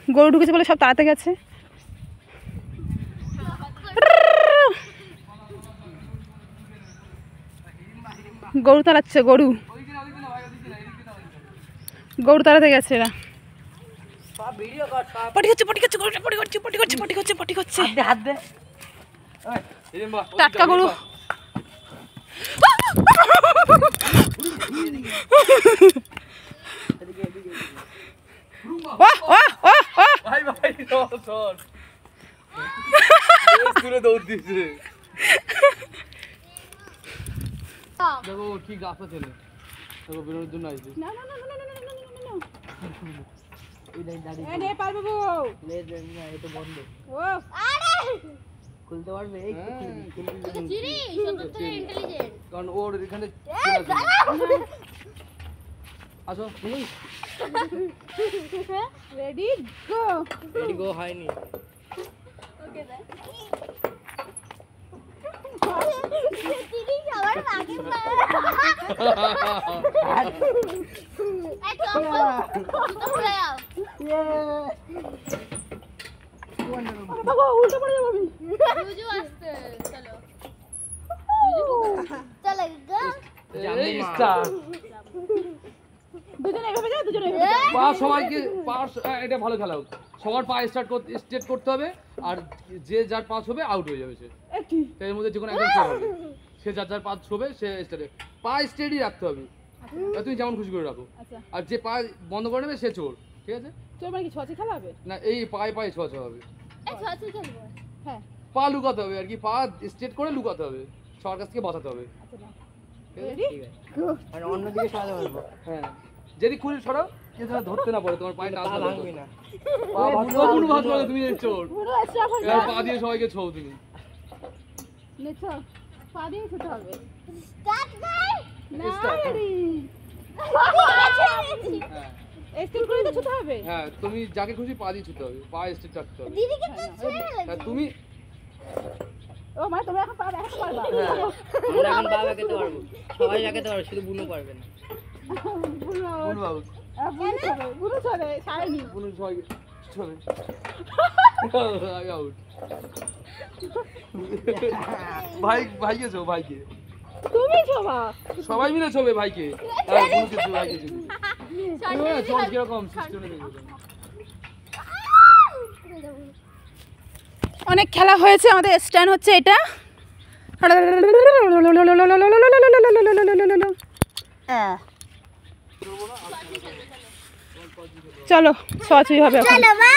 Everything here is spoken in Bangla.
গরু ঢুকেছে বলে সব তাড়াতে গেছে। গরু তাড়াচ্ছে, গরু গরু তাড়াতে গেছে এরা। পটি করছে, পটি করছে, গরুটা পটি করছে, পটি করছে, পটি করছে, পটি করছে। হাত দে টাটকা গরু। দেখো কি গাছা ছেলে, দেখো বেরোনোর জন্য আসবে। না না না না না না না দাঁড়িয়ে নে পারবে গো। না, এটা বন্ধ। ও আরে খুলতে পারবে? এই জিরি সত্যি ইন্টেলিজেন্ট। কারণ ওর এখানে আসো। Ready go. রেডি গো হয়নি। ওকে দে জিরি সবার আগে এই তো উড়ে যাও। বাবা উল্টো পড়ে যাবো আমি। জুজু আসছে, চলো চলো গো। দুজনে এভাবে যাও, দুজনে এভাবে যাও। পা সবাইকে পা এটা ভালো খেলা হোক। সবার পা স্ট্রেট করতে হবে, আর যে যার পা ছবে আউট হয়ে যাবে সে। একটি এর মধ্যে যে কোনো একজন ছবে হবে, সে যার পা ছবে সে স্টার্টে। পা স্টেডি রাখতে হবে, তুমি যেমন খুশি করে রাখো। আচ্ছা আর যে পা বন্ধ করে নেবে সে চোর, ঠিক আছে? তোর মানে কি ছচে খেলা হবে? না, এই পায়ে পায়ে ছোঁয়া হবে। এই ছয়ছি খেলবো। হ্যাঁ পা লুকাতে হবে আর কি, পা স্ট্রেট করে লুকাতে হবে, সবার কাছ থেকে বাঁচাতে হবে। আচ্ছা না ঠিক আছে? Ready go. মানে অন্যদিকে সরাতে পারবো। হ্যাঁ, যদি খুলে সরাও কে যেন ধরতে না পারে, তোমার পায়ে টাচ ভাঙবে না। পা ভাঙবে, ভাত করে তুমি এই চোর। পুরো স্টপ হয়ে এবার যাও। পা দিয়ে সবাইকে ছোও তুমি। নেছো পা দিয়ে ছুটে হবে। স্টার্ট কর। না Start. রেডি হ্যাঁ স্টিল করে তো ছুটে হবে। হ্যাঁ, তুমি যাকে খুশি পা দিয়ে ছুটতে হবে, পা স্ট্রেট রাখতে হবে। দিদিকে তো ছেড়ে হ্যাঁ, লাগবে। তুমি ও মানে তোমরা এখন পা দেখাতে পারবা। আমরা এখন পা লাগাতে পারবো, সবাই লাগাতে পারবো, শুধু বুনু পারবে না। বুনো ভুল বাবু, বুনো চলে ছাড়েনি। ভুল সবাইকে ছবে। আউট। ভাইকে ছো, ভাইকে তুমি ছোবা। সবাই মিলে ছবে ভাইকে। হ্যাঁ, ভুলকে ছো, ভাইকে ছো। চল কিরকম সিস্টেমে দেখো। অনেক খেলা হয়েছে, আমাদের স্ট্যান্ড হচ্ছে এটা। চলো ছোঁয়াছুঁই হবে এখন। চলো মা।